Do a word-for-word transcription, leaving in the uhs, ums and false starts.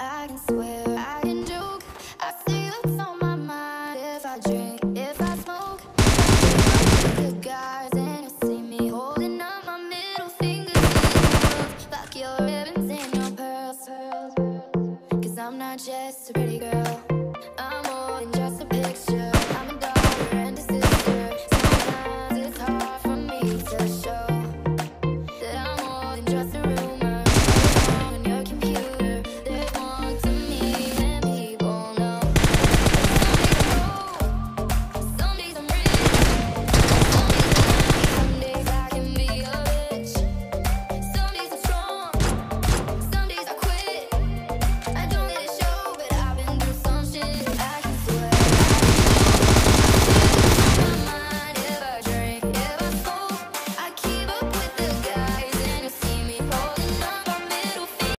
I can swear, I can joke. I see what's on my mind. If I drink, if I smoke, the guys and you see me holding up my middle finger to the world. Fuck your ribbons and your pearls, 'cause I'm not just a pretty girl.